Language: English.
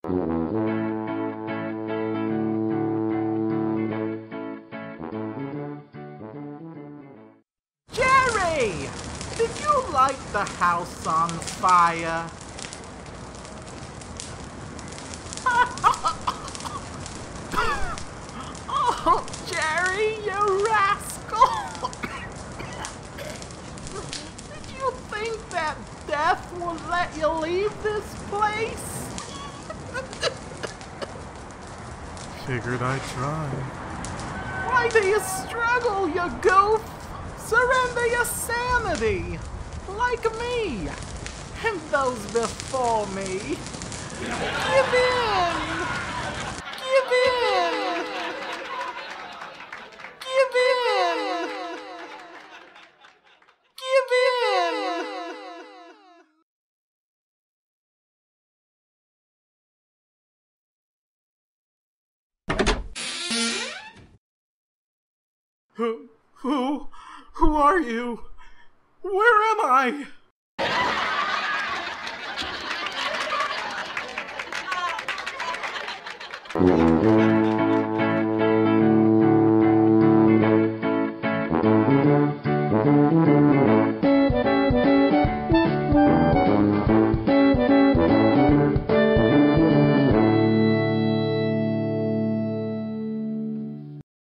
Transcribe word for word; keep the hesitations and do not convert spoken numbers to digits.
Jerry! Did you light the house on fire? Oh, Jerry, you rascal! Did you think that death would let you leave this place? Figured I'd try. Why do you struggle, you goof? Surrender your sanity, like me, and those before me. Give in! Give in! Give in! Give in! Who, who, who are you? Where am I? Thank you.